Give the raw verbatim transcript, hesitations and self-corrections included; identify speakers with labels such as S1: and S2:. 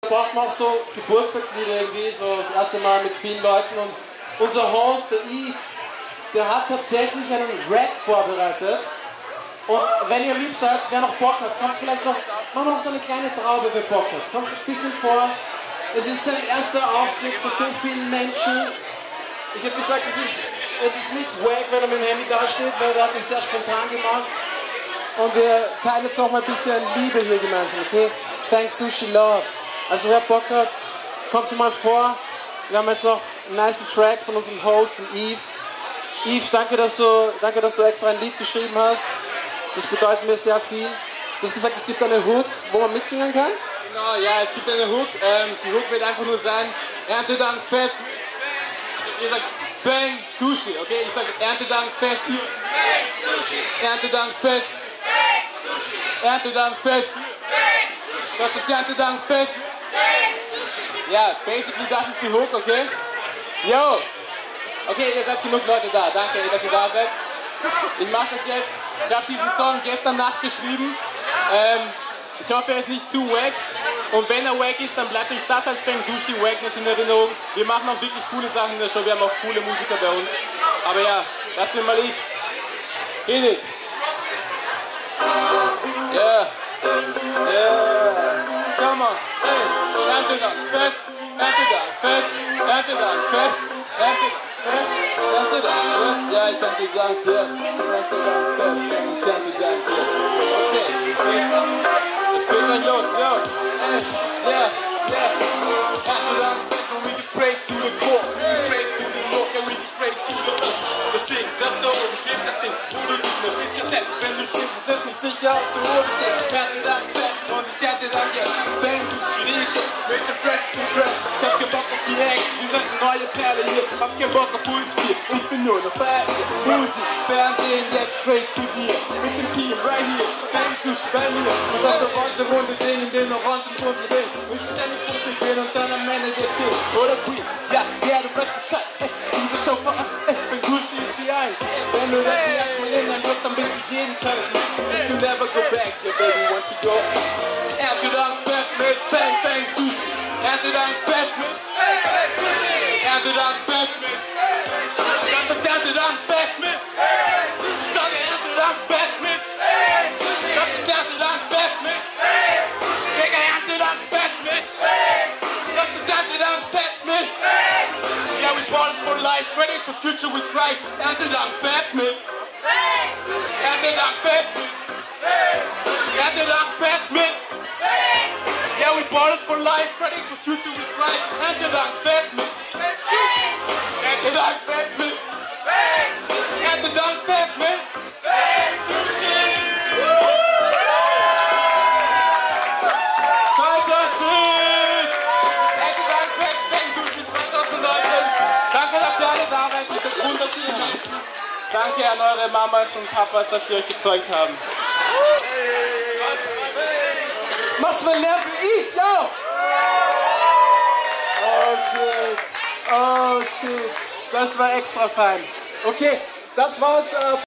S1: braucht man auch so Geburtstagslieder irgendwie, so das erste Mal mit vielen Leuten. Und unser Host, der Yves, der hat tatsächlich einen Rap vorbereitet. Und wenn ihr lieb seid, wer noch Bock hat, kommt vielleicht noch, machen wir noch so eine kleine Traube, wer Bock hat. Kommt ein bisschen vor. Es ist sein erster Auftritt für so vielen Menschen. Ich habe gesagt, es ist, es ist nicht wack, wenn er mit dem Handy dasteht, weil er hat es sehr spontan gemacht. Und wir teilen jetzt noch mal ein bisschen Liebe hier gemeinsam, okay? Thanks Sushi Love. Also wer Bock hat, kommst du mal vor. Wir haben jetzt noch einen nice Track von unserem Host, Yves. Yves, danke dass, du, danke, dass du extra ein Lied geschrieben hast. Das bedeutet mir sehr viel. Du hast gesagt, es gibt eine Hook, wo man mitsingen kann?
S2: Genau, ja, es gibt eine Hook. Ähm, die Hook wird einfach nur sein, Erntedankfest. Ihr sagt Fang Sushi, okay? Ich sage Erntedankfest. Fang Sushi. Erntedankfest. Fang Sushi. Erntedankfest. Fang Sushi. Das ist Erntedankfest. Fang Sushi. Ja, basically das ist die Hook, okay? Yo! Okay, ihr seid genug Leute da. Danke, dass ihr da seid. Ich mache das jetzt. Ich habe diesen Song gestern Nacht geschrieben. Ähm, ich hoffe, er ist nicht zu wack. Und wenn er wack ist, dann bleibt euch das als Fang Sushi Wackness in Erinnerung. Wir machen auch wirklich coole Sachen in der Show. Wir haben auch coole Musiker bei uns. Aber ja, das bin mal ich. Hit it. Yeah. Yeah. Come on. Hey. Erntedankfest. Erntedankfest. Erntedankfest. Erntedankfest. Erntedankfest. Ja, ich erntedank jetzt. Erntedankfest. Ich erntedank jetzt. Okay, es geht, es geht gleich los. Yo. Hey. Yeah. Yeah. Erntedankfest. And we give praise to the core. We give praise to the Lord. And we give praise to the Lord. Das Ding, das Logo, bestimmt das Ding. Wo du nicht mehr stehst, jetzt selbst. Wenn du stimmst, ist es nicht sicher, ob du oben stehst. Erntedankfest. Und ich erntedank jetzt. Fang Sushi Rische. Mit dem Fresh to Trash. Ich hab keinen Bock auf die Acts. Wir sind eine neue Perle hier. Hab keinen Bock auf Fußspiel. Ich bin nur eine Fan. Musik, Fernsehen, jetzt straight zu dir. Mit dem Team right here. Fang Sushi bei mir. Und das orange runde Ding in den orangen runden Ring. Und ich ständig Punkte gehen und dann am Ende der King. Oder Queen. Ja, ja, du weißt Bescheid. Ey, diese Show vor ey, Fang Sushi ist die Eins. Wenn du das erstmal in dein Lust, dann bist du jeden Tag. You never go back, yeah baby, once you go. Erntedankfest mit Fang Fang Sushi. Erntedankfest mit Fang Fang Sushi. Erntedankfest mit Fang Sushi. Das ist Erntedankfest mit Fang Sushi. Sag Erntedankfest mit Fang Sushi. Das ist Erntedankfest mit Fang Sushi. Digga, Erntedankfest mit Fang Sushi. Das ist Erntedankfest mit Fang Sushi. Yeah, we bought it for life, ready for future we strive. Erntedankfest mit Fang Sushi. Erntedankfest mit Fang Sushi. Erntedankfest mit Fang Sushi. Yeah, we bought it for life, ready for future we strive. Erntedankfest mit Fang Sushi. Erntedankfest mit Fang Sushi. Erntedankfest mit Fang Sushi. zweitausendneunzehn! Erntedankfest Fang Sushi zweitausendneunzehn! Danke, dass ihr alle da seid, ihr seid wunderschöne Menschen. Danke an eure Mamas und Papas, dass sie euch gezeugt haben.
S1: Mach's mal leer für Yves, yo! Oh shit. Oh shit. Das war extra fein. Okay, das war's. Äh